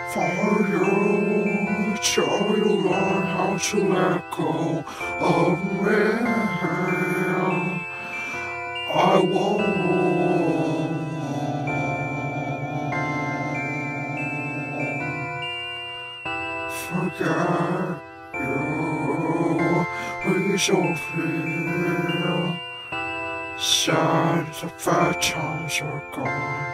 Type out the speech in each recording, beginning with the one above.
For you, till you learn how to let go of me, I won't forget you. Please don't feel sad, the bad times are gone.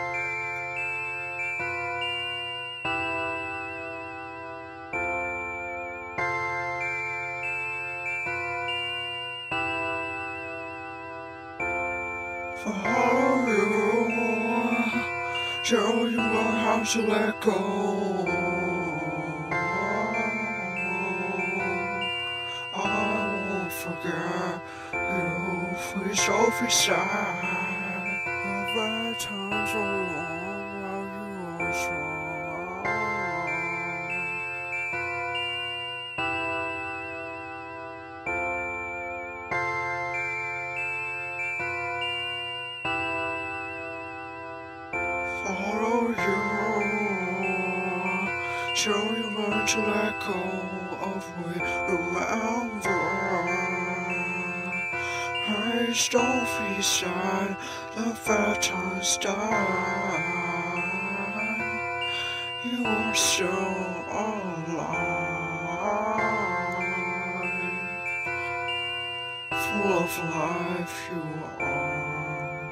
For you, till you learn how to let go, I won't forget you. Please don't be sad. The bad times are long while you are strong. Follow you, till you learn to let go of we remember. Please don't be sad, the bad times die. You are still alive, full of life you are.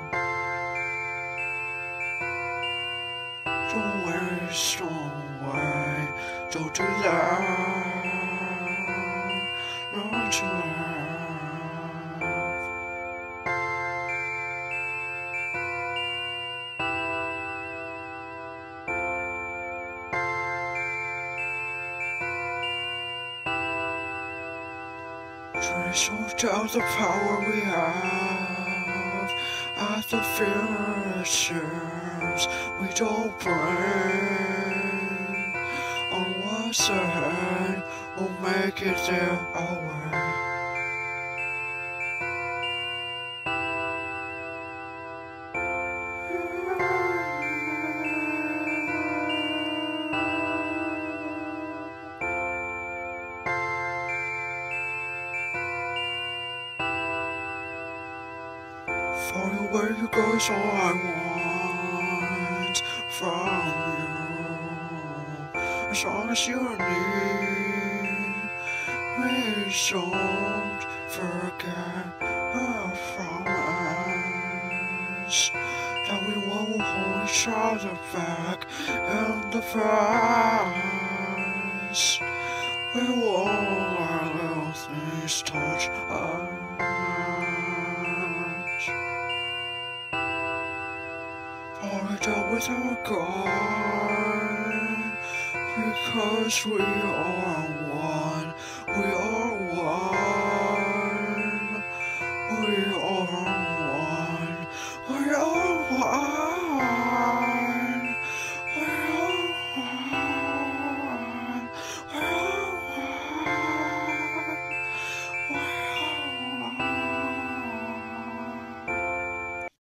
Don't waste away, don't do that. Learn to laugh. Try to tell the power we have at the fingertips. We don't bring on what's ahead. We'll make it there our way. Follow where you go is all I want from you. As long as you're near me, don't forget our promise that we won't hold each other back in the past. We won't let little things touch us. Fall with our God, because we are one. We are